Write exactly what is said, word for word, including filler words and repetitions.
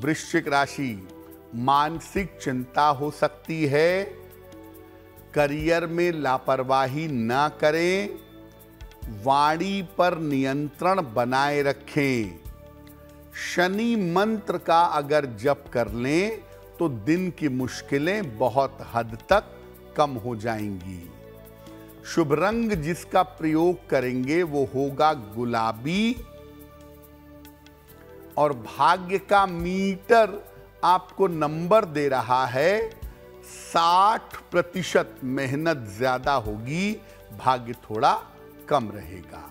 वृश्चिक राशि, मानसिक चिंता हो सकती है। करियर में लापरवाही ना करें। वाणी पर नियंत्रण बनाए रखें। शनि मंत्र का अगर जप कर लें तो दिन की मुश्किलें बहुत हद तक कम हो जाएंगी। शुभ रंग जिसका प्रयोग करेंगे वो होगा गुलाबी। और भाग्य का मीटर आपको नंबर दे रहा है साठ प्रतिशत। मेहनत ज्यादा होगी, भाग्य थोड़ा कम रहेगा।